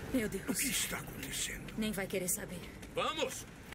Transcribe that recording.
Meu Deus. O que está acontecendo? Nem vai querer saber. Vamos!